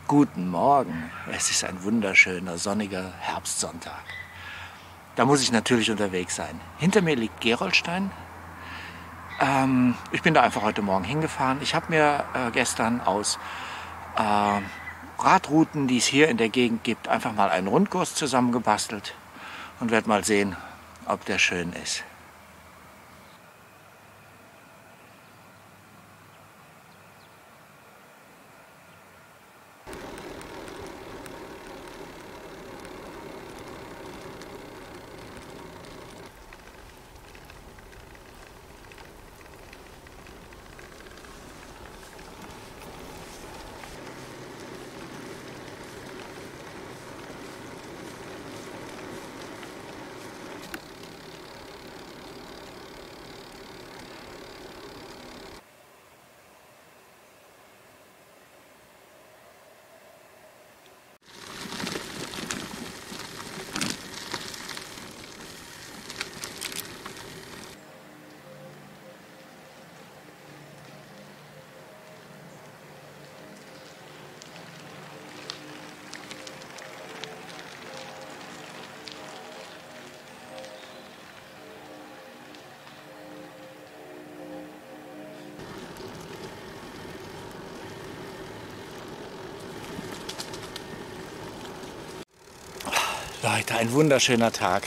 Guten Morgen. Es ist ein wunderschöner, sonniger Herbstsonntag. Da muss ich natürlich unterwegs sein. Hinter mir liegt Gerolstein. Ich bin da einfach heute Morgen hingefahren. Ich habe mir gestern aus Radrouten, die es hier in der Gegend gibt, einfach mal einen Rundkurs zusammengebastelt und werde mal sehen, ob der schön ist. Leute, ein wunderschöner Tag.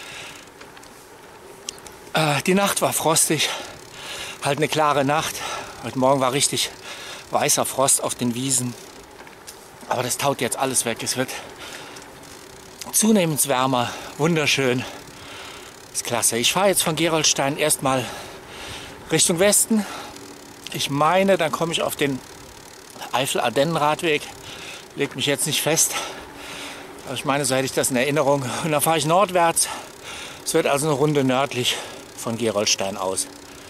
Die Nacht war frostig, halt eine klare Nacht. Heute Morgen war richtig weißer Frost auf den Wiesen. Aber das taut jetzt alles weg. Es wird zunehmend wärmer, wunderschön. Ist klasse. Ich fahre jetzt von Gerolstein erstmal Richtung Westen. Ich meine, dann komme ich auf den Eifel-Ardennen-Radweg. Legt mich jetzt nicht fest. Aber ich meine, so hätte ich das in Erinnerung. Und dann fahre ich nordwärts. Es wird also eine Runde nördlich von Gerolstein aus.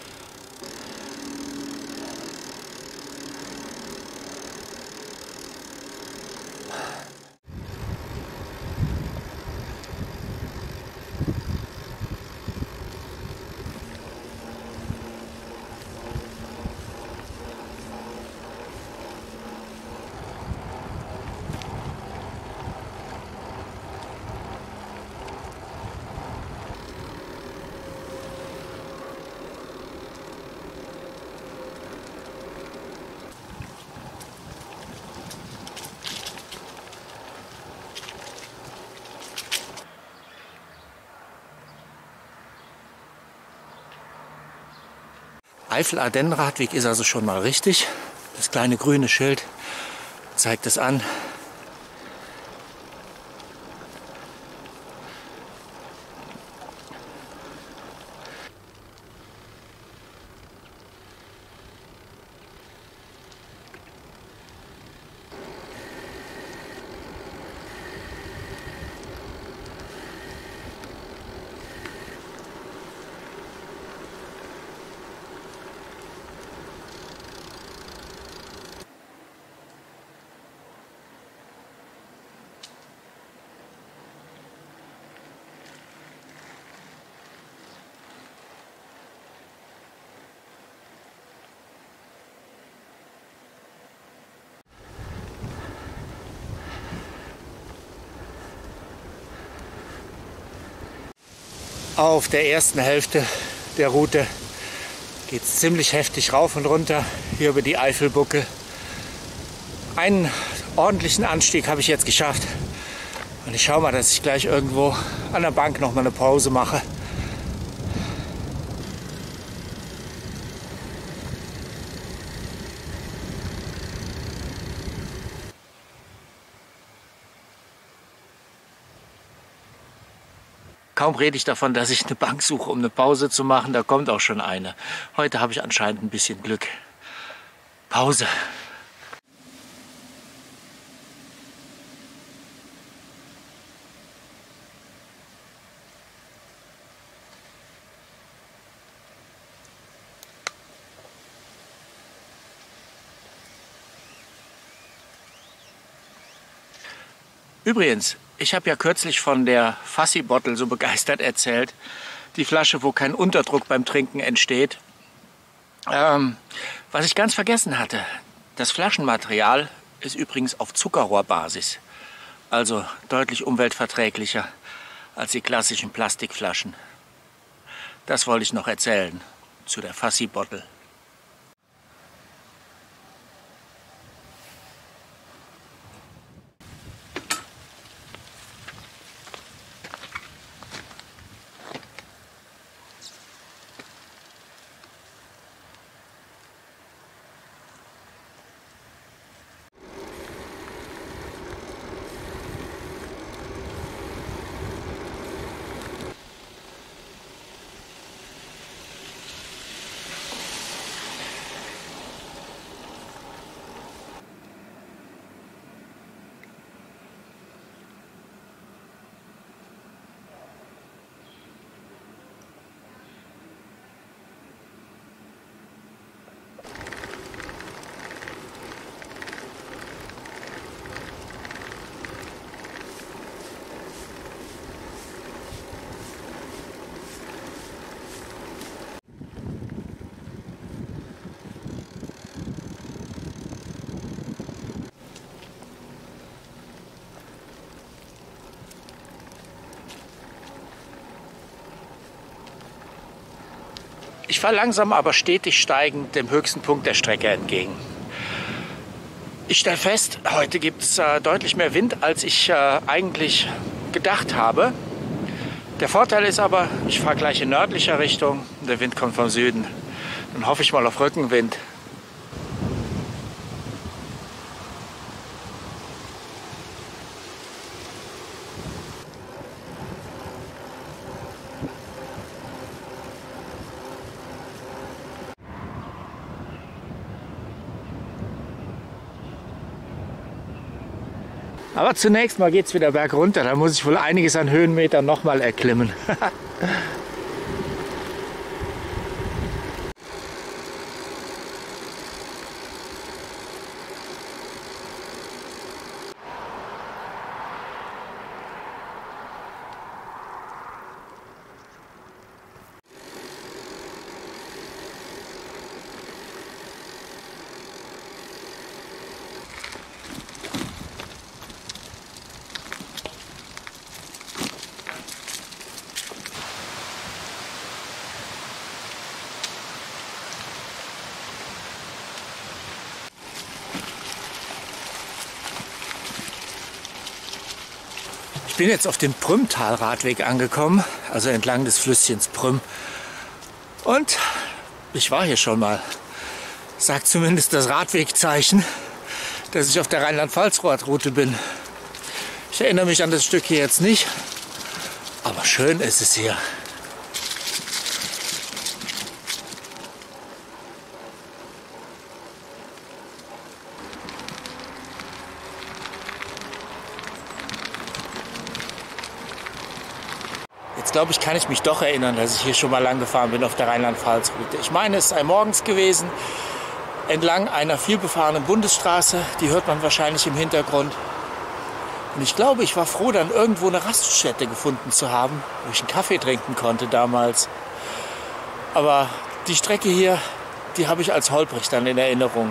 Eifel-Ardennen-Radweg ist also schon mal richtig. Das kleine grüne Schild zeigt es an. Auf der ersten Hälfte der Route geht es ziemlich heftig rauf und runter, hier über die Eifelbucke. Einen ordentlichen Anstieg habe ich jetzt geschafft. Und ich schaue mal, dass ich gleich irgendwo an der Bank noch mal eine Pause mache. Kaum rede ich davon, dass ich eine Bank suche, um eine Pause zu machen, da kommt auch schon eine. Heute habe ich anscheinend ein bisschen Glück. Pause. Übrigens, ich habe ja kürzlich von der Fassi Bottle so begeistert erzählt. Die Flasche, wo kein Unterdruck beim Trinken entsteht. Was ich ganz vergessen hatte, das Flaschenmaterial ist übrigens auf Zuckerrohrbasis, also deutlich umweltverträglicher als die klassischen Plastikflaschen. Das wollte ich noch erzählen zu der Fuzzy Bottle. Ich fahre langsam, aber stetig steigend dem höchsten Punkt der Strecke entgegen. Ich stelle fest, heute gibt es deutlich mehr Wind, als ich eigentlich gedacht habe. Der Vorteil ist aber, ich fahre gleich in nördlicher Richtung, der Wind kommt vom Süden. Dann hoffe ich mal auf Rückenwind. Aber zunächst mal geht es wieder bergunter, da muss ich wohl einiges an Höhenmetern nochmal erklimmen. Ich bin jetzt auf dem Prümtal-Radweg angekommen, also entlang des Flüsschens Prüm. Und ich war hier schon mal. Sagt zumindest das Radwegzeichen, dass ich auf der Rheinland-Pfalz-Route bin. Ich erinnere mich an das Stück hier jetzt nicht, aber schön ist es hier. Glaube ich, kann ich mich doch erinnern, dass ich hier schon mal lang gefahren bin auf der Rheinland-Pfalz-Route. Ich meine, es sei morgens gewesen, entlang einer vielbefahrenen Bundesstraße. Die hört man wahrscheinlich im Hintergrund. Und ich glaube, ich war froh, dann irgendwo eine Raststätte gefunden zu haben, wo ich einen Kaffee trinken konnte damals. Aber die Strecke hier, die habe ich als holprig dann in Erinnerung.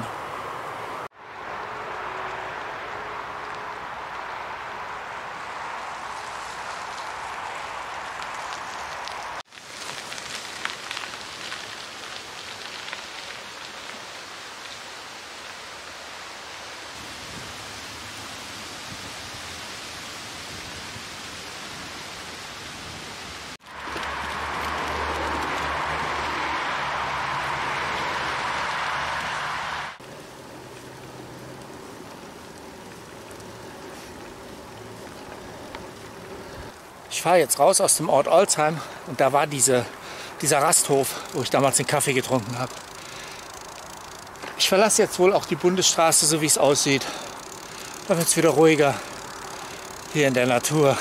Ich fahre jetzt raus aus dem Ort Olsheim und da war dieser Rasthof, wo ich damals den Kaffee getrunken habe. Ich verlasse jetzt wohl auch die Bundesstraße, so wie es aussieht. Da wird es wieder ruhiger hier in der Natur.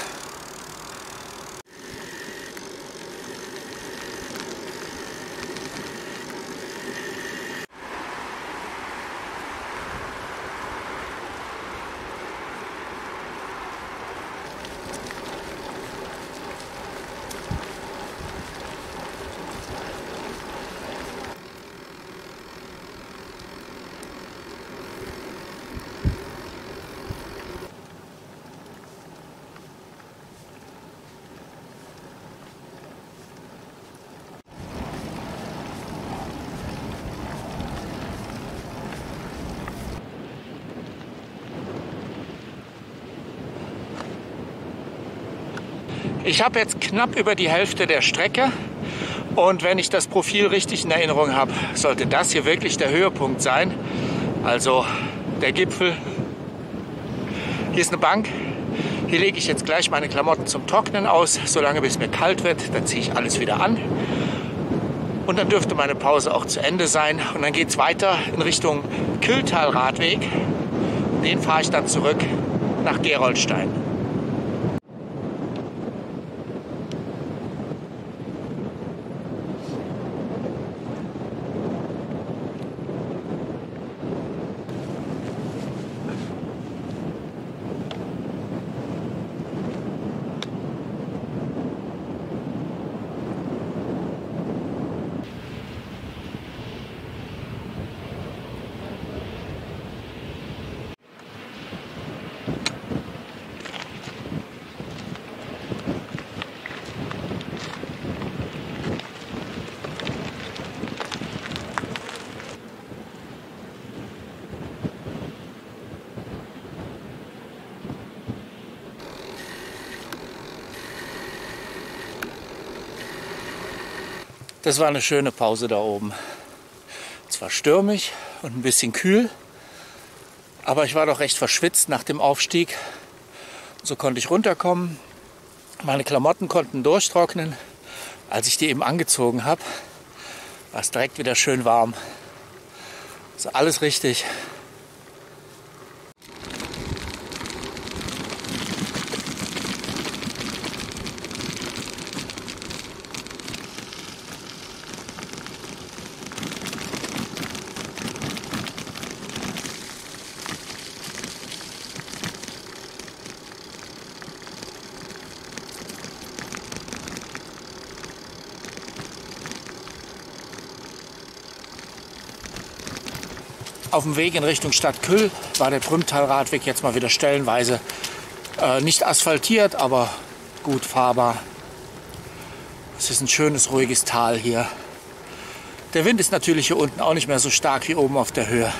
Ich habe jetzt knapp über die Hälfte der Strecke und wenn ich das Profil richtig in Erinnerung habe, sollte das hier wirklich der Höhepunkt sein. Also der Gipfel. Hier ist eine Bank. Hier lege ich jetzt gleich meine Klamotten zum Trocknen aus, solange bis mir kalt wird. Dann ziehe ich alles wieder an. Und dann dürfte meine Pause auch zu Ende sein. Und dann geht es weiter in Richtung Kylltal-Radweg. Den fahre ich dann zurück nach Gerolstein. Das war eine schöne Pause da oben. Zwar stürmisch und ein bisschen kühl, aber ich war doch recht verschwitzt nach dem Aufstieg. So konnte ich runterkommen. Meine Klamotten konnten durchtrocknen. Als ich die eben angezogen habe, war es direkt wieder schön warm. Also alles richtig. Auf dem Weg in Richtung Stadt Kyll war der Prümtal-Radweg jetzt mal wieder stellenweise nicht asphaltiert, aber gut fahrbar. Es ist ein schönes, ruhiges Tal hier. Der Wind ist natürlich hier unten auch nicht mehr so stark wie oben auf der Höhe.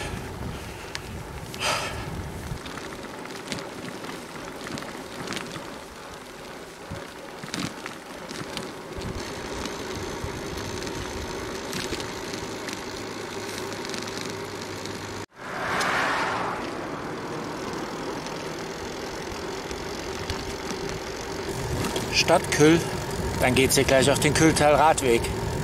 Stadt Kyll, dann geht es hier gleich auf den Kylltal-Radweg.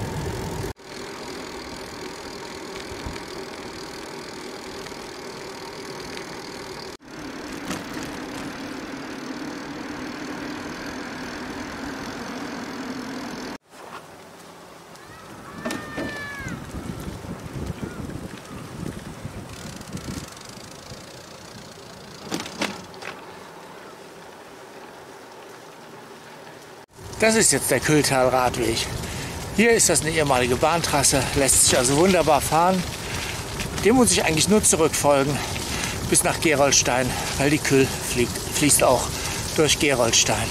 Das ist jetzt der Kylltal-Radweg. Hier ist das eine ehemalige Bahntrasse, lässt sich also wunderbar fahren. Dem muss ich eigentlich nur zurückfolgen bis nach Gerolstein, weil die Kyll fließt auch durch Gerolstein.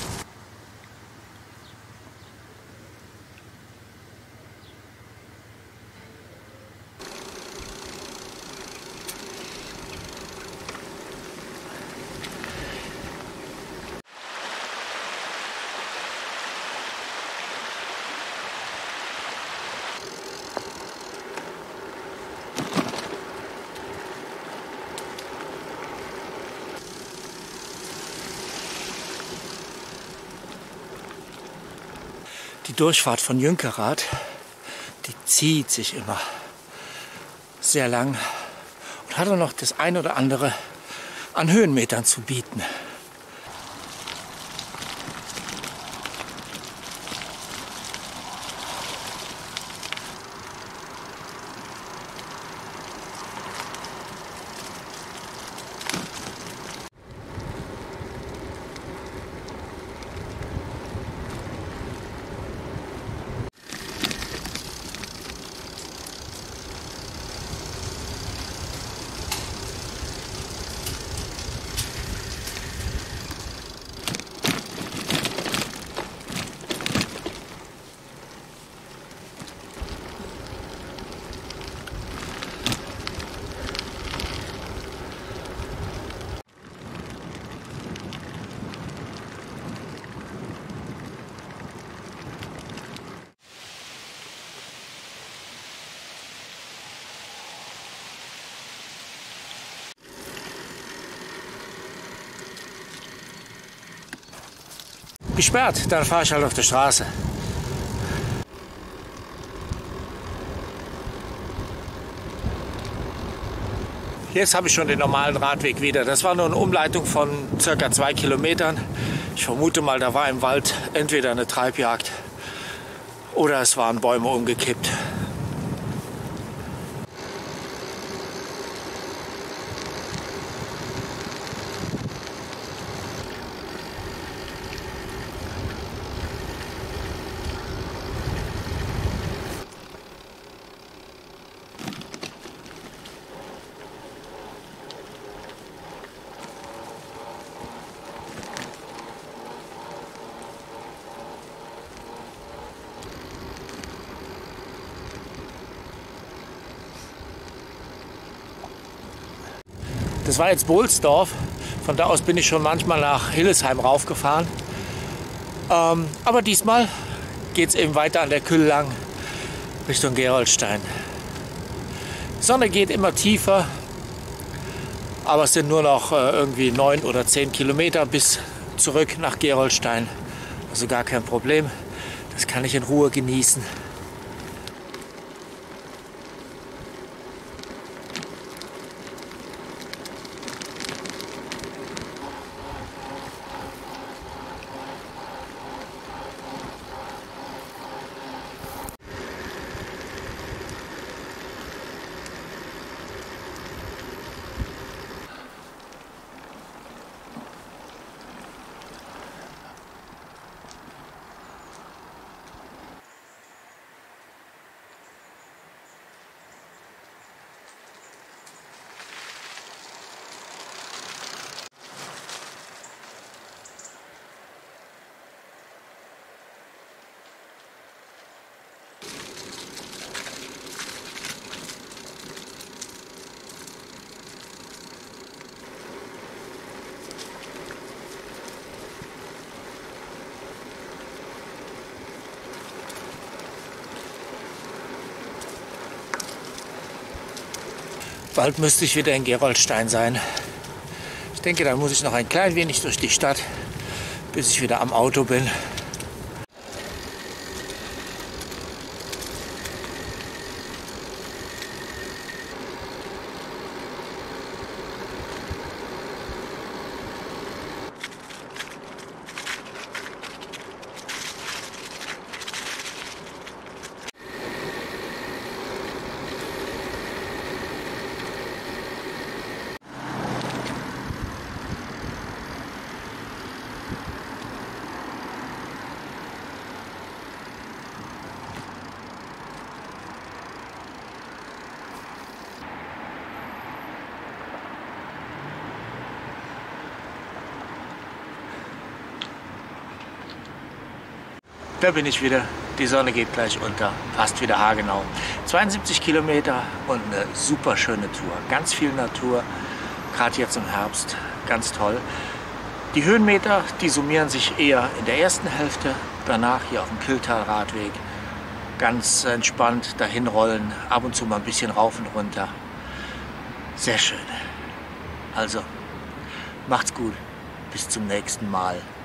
Die Durchfahrt von Jünkerath, die zieht sich immer sehr lang und hat auch noch das ein oder andere an Höhenmetern zu bieten. gesperrt, dann fahre ich halt auf der Straße. Jetzt habe ich schon den normalen Radweg wieder. Das war nur eine Umleitung von ca. 2 Kilometern. Ich vermute mal, da war im Wald entweder eine Treibjagd oder es waren Bäume umgekippt. Das war jetzt Bohlsdorf. Von da aus bin ich schon manchmal nach Hillesheim raufgefahren. Aber diesmal geht es eben weiter an der Küll lang Richtung Gerolstein. Die Sonne geht immer tiefer, aber es sind nur noch irgendwie 9 oder 10 Kilometer bis zurück nach Gerolstein. Also gar kein Problem. Das kann ich in Ruhe genießen. Bald müsste ich wieder in Gerolstein sein. Ich denke, dann muss ich noch ein klein wenig durch die Stadt, bis ich wieder am Auto bin. Da bin ich wieder. Die Sonne geht gleich unter. Fast wieder haargenau. 72 Kilometer und eine super schöne Tour. Ganz viel Natur. Gerade jetzt im Herbst. Ganz toll. Die Höhenmeter, die summieren sich eher in der ersten Hälfte. Danach hier auf dem Kylltal-Radweg. Ganz entspannt dahin rollen. Ab und zu mal ein bisschen rauf und runter. Sehr schön. Also, macht's gut. Bis zum nächsten Mal.